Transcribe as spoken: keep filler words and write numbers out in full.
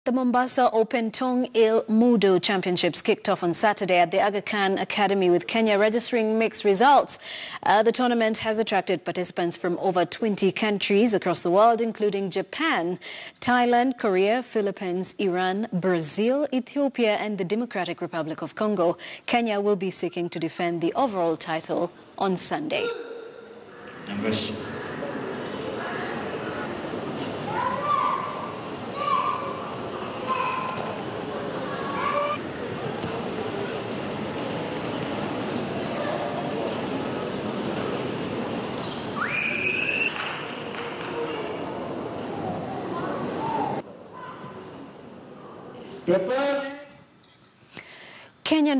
The Mombasa Open Tong-Il Moo-Do Championships kicked off on Saturday at the Aga Khan Academy, with Kenya registering mixed results. Uh, the tournament has attracted participants from over twenty countries across the world, including Japan, Thailand, Korea, Philippines, Iran, Brazil, Ethiopia and the Democratic Republic of Congo. Kenya will be seeking to defend the overall title on Sunday. Numbers. Kenyan